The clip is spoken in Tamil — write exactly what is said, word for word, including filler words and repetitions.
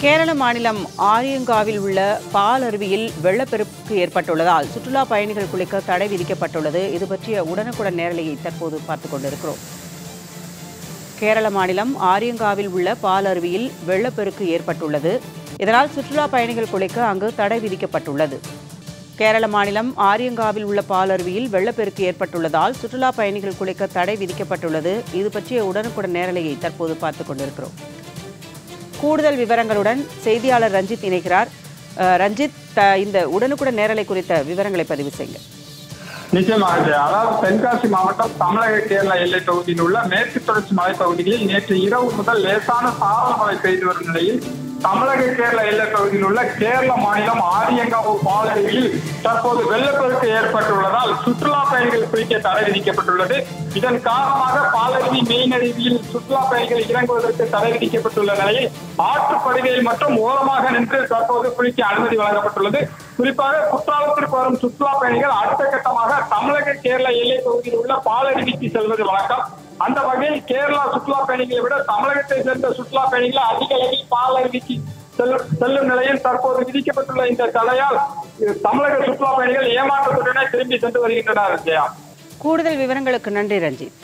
கேரள மாநிலம் ஆரியங்காவில் உள்ள பால் அருவியில் வெள்ளப்பெருக்கு ஏற்பட்டுள்ளதால் சுற்றுலா பயணிகள் குளிக்க தடை விதிக்கப்பட்டுள்ளது. இது பற்றிய உடனுக்குடன் நேரலையை தற்போது பார்த்துக் கொண்டிருக்கிறோம். கேரள மாநிலம் ஆரியங்காவில் உள்ள பால் அருவியில் வெள்ளப்பெருக்கு ஏற்பட்டுள்ளது. இதனால் சுற்றுலா பயணிகள் குளிக்க அங்கு தடை விதிக்கப்பட்டுள்ளது. கேரள மாநிலம் ஆரியங்காவில் உள்ள பால் அருவியில் வெள்ளப்பெருக்கு ஏற்பட்டுள்ளதால் சுற்றுலா பயணிகள் குளிக்க தடை விதிக்கப்பட்டுள்ளது. இது பற்றிய உடனுக்குடன் நேரலையை தற்போது பார்த்துக் கொண்டிருக்கிறோம். கூடுதல் விவரங்களுடன் செய்தியாளர் ரஞ்சித் இணைகிறார். ரஞ்சித், இந்த உடனுக்குடன் நேரலை குறித்த விவரங்களை பதிவு செய்யுங்க. நிச்சயமாக. அதாவது தென்காசி மாவட்டம் தமிழக கேரள எல்லை பகுதியில் உள்ள மேற்கு தொடர்ச்சி மலைப்பகுதிகளில் நேற்று இரவு முதல் லேசான சாரல் மழை பெய்து வரும் நிலையில் தமிழக கேரள எல்லை பகுதியில் உள்ள கேரள மாநிலம் ஆரியங்காவு பாலருவியில் தற்போது வெள்ளப்பெருக்கு ஏற்பட்டுள்ளதால் சுற்றுலா பயணிகள் குளிக்க தடை விதிக்கப்பட்டுள்ளது. இதன் காரணமாக பாலருவி மெயின் அருவியில் சுற்றுலா பயணிகள் இறங்குவதற்கு தடை விதிக்கப்பட்டுள்ள நிலையில் ஆற்றுப்படுகையில் மற்றும் ஓரமாக நின்று தற்போது குளிக்க அனுமதி வழங்கப்பட்டுள்ளது. குறிப்பாக குற்றாலத்திற்கு வரும் சுற்றுலா பயணிகள் அடுத்த கட்டமாக தமிழக கேரள எல்லை பகுதியில் உள்ள பாலருவிக்கு செல்வது வழக்கம். அந்த வகையில் கேரளா சுற்றுலா பயணிகளை விட தமிழகத்தை சேர்ந்த சுற்றுலா பயணிகள் அதிக அளவில் பால் அருவிக்கு செல்லும் நிலையில் தற்போது விதிக்கப்பட்டுள்ள இந்த தடையால் தமிழக சுற்றுலா பயணிகள் ஏமாற்றத்துடனே திரும்பி சென்று வருகின்றனர். கூடுதல் விவரங்களுக்கு நன்றி ரஞ்சித்.